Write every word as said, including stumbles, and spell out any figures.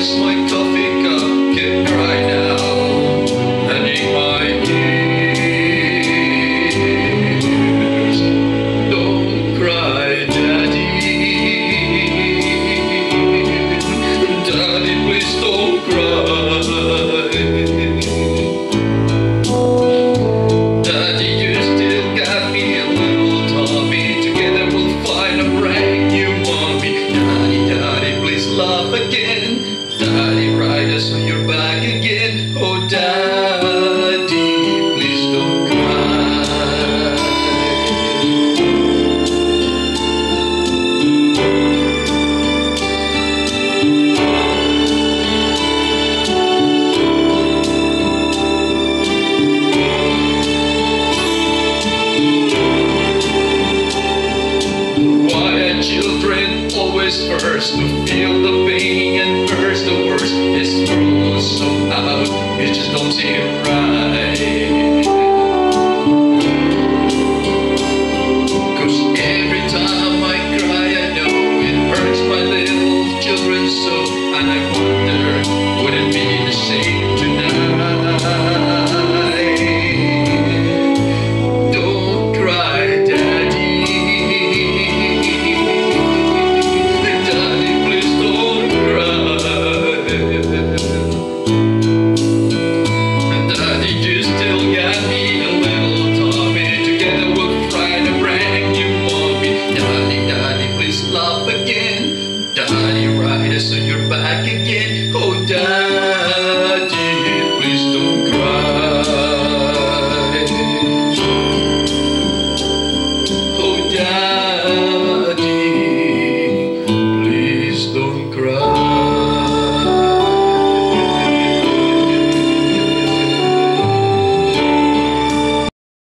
Where's my coffee cup? Can't cry now. And in my ears, don't cry, Daddy. Daddy, please don't cry. Daddy, you still got me a little Tommy. Together we'll find a brand new mommy. Daddy, Daddy, please laugh again. Daddy, ride us on your back again. Oh, Daddy, please don't cry. Why are children always first to feel the pain and first the worst? It's true somehow, it just don't seem right. Cause every time I cry I know it hurts my little children so. And I